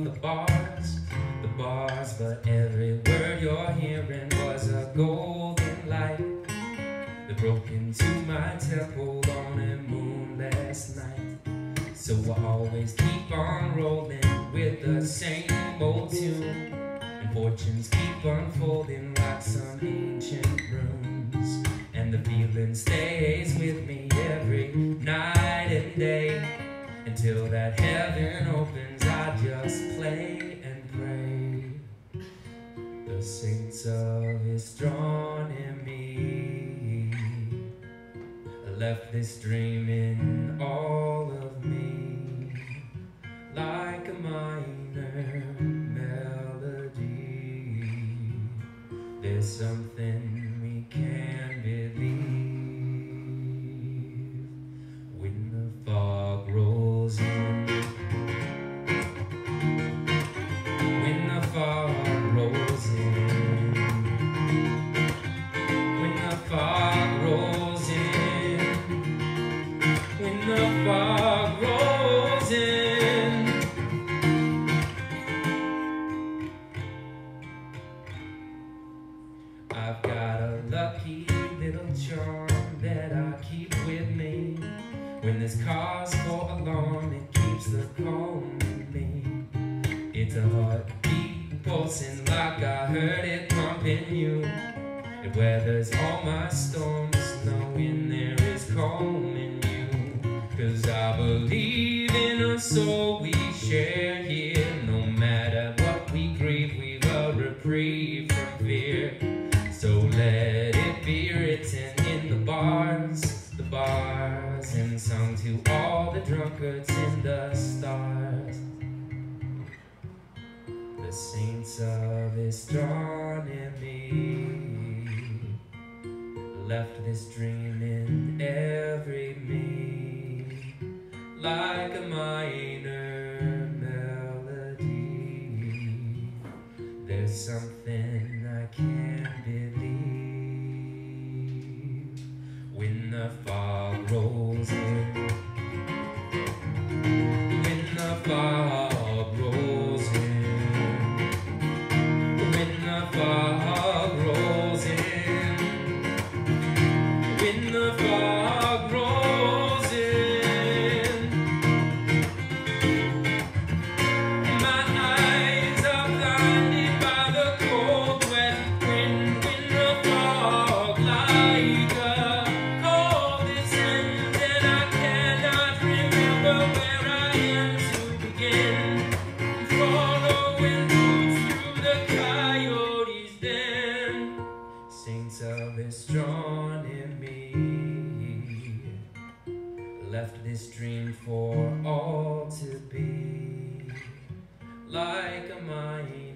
the bars, but every word you're hearing was a golden light that broke into my temple on a moonless night. So I always keep on rolling with the same old tune, and fortunes keep unfolding like some ancient runes, and the feeling stays with me every night and day. Until that heaven opens, I just play and pray. The saints of Astronomy left this dream in all of me, like a minor melody. There's something we can't believe when the fog rolls in. When the fog rolls in. When the fog rolls in. When the fog rolls in. I've got a lucky little charm that I keep with me. When there's cause for alarm, it keeps the calm in me. It's a heartbeat pulsing like I heard it pumping you. It weathers all my storms, knowing there is calm in you. 'Cause I believe in a soul we share here. No matter what we grieve, we've a reprieve from fear. So let it be written in the bars, and sung to all the drunkards in the stars. The saints of Astronomy left this dream in every me, like a minor melody. There's something I can't believe when the fog rolls in. When the fog rolls in. When the fog rolls in. When the fog rolls in. My eyes are blinded by the cold wet wind. When the fog like a cold descends, and I cannot remember where I am to begin. Following roots through the coyote's den. Saints of Astronomy left this dream for all to be, like a mind.